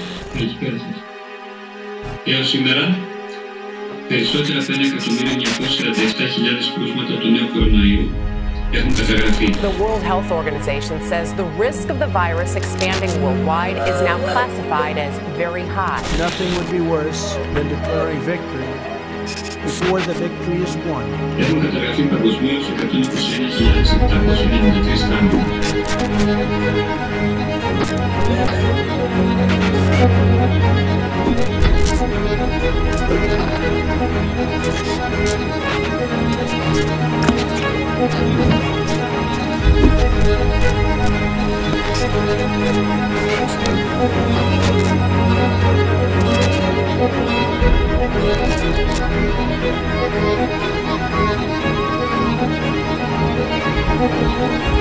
Καλησπέρα σας. Έως σήμερα, περισσότερα από 1.947.000 κρούσματα του νέου κοροναϊού έχουν καταγραφεί. The World Health Organization says the risk of the virus expanding worldwide is now classified as very high. Nothing would be worse than declaring victory before the victory is won. Έχουν καταγραφεί παγκοσμίως 121.793 θάνατοι. Thank you.